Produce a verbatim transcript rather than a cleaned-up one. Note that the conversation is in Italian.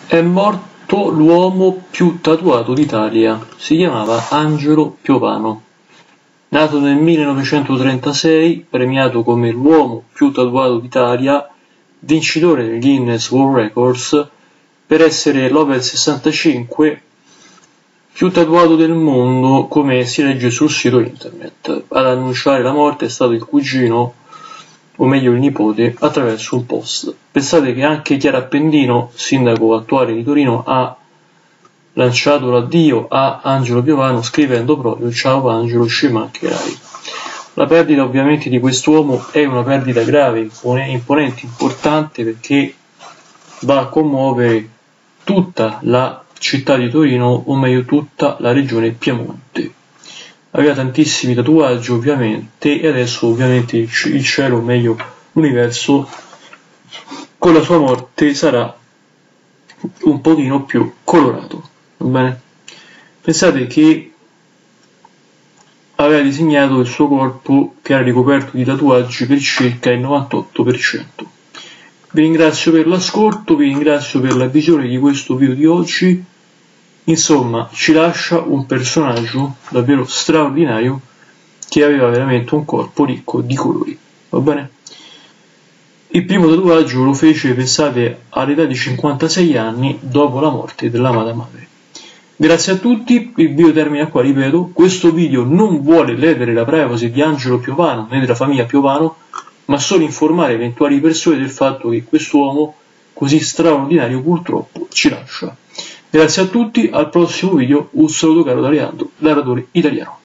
È morto l'uomo più tatuato d'Italia, si chiamava Angelo Piovano. Nato nel millenovecentotrentasei, premiato come l'uomo più tatuato d'Italia, vincitore del Guinness World Records per essere l'Opel sessantacinque più tatuato del mondo, come si legge sul sito internet. Ad annunciare la morte è stato il cugino, o meglio il nipote, attraverso un post. Pensate che anche Chiara Appendino, sindaco attuale di Torino, ha lanciato l'addio a Angelo Piovano scrivendo proprio: ciao Angelo, ci mancherai. La perdita ovviamente di quest'uomo è una perdita grave, imponente, importante, perché va a commuovere tutta la città di Torino, o meglio tutta la regione Piemonte. Aveva tantissimi tatuaggi ovviamente, e adesso ovviamente il cielo, o meglio l'universo, con la sua morte sarà un pochino più colorato, va bene? Pensate che aveva disegnato il suo corpo, che era ricoperto di tatuaggi, per circa il novantotto per cento. Vi ringrazio per l'ascolto, vi ringrazio per la visione di questo video di oggi. Insomma, ci lascia un personaggio davvero straordinario, che aveva veramente un corpo ricco di colori, va bene? Il primo tatuaggio lo fece, pensate, all'età di cinquantasei anni, dopo la morte dell'amata madre. Grazie a tutti, il video termina qua, ripeto, questo video non vuole ledere la privacy di Angelo Piovano né della famiglia Piovano, ma solo informare eventuali persone del fatto che quest'uomo così straordinario purtroppo ci lascia. Grazie a tutti, al prossimo video, un saluto caro da Leandro, narratore italiano.